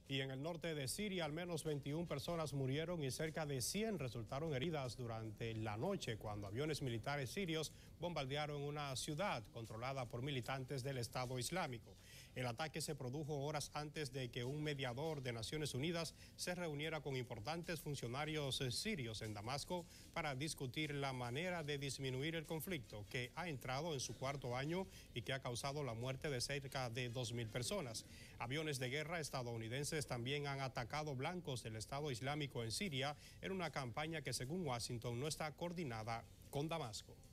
Y en el norte de Siria, al menos 21 personas murieron y cerca de 100 resultaron heridas durante la noche cuando aviones militares sirios bombardearon una ciudad controlada por militantes del Estado Islámico. El ataque se produjo horas antes de que un mediador de Naciones Unidas se reuniera con importantes funcionarios sirios en Damasco para discutir la manera de disminuir el conflicto que ha entrado en su cuarto año y que ha causado la muerte de cerca de 2.000 personas. Aviones de guerra estadounidenses también han atacado blancos del Estado Islámico en Siria en una campaña que, según Washington, no está coordinada con Damasco.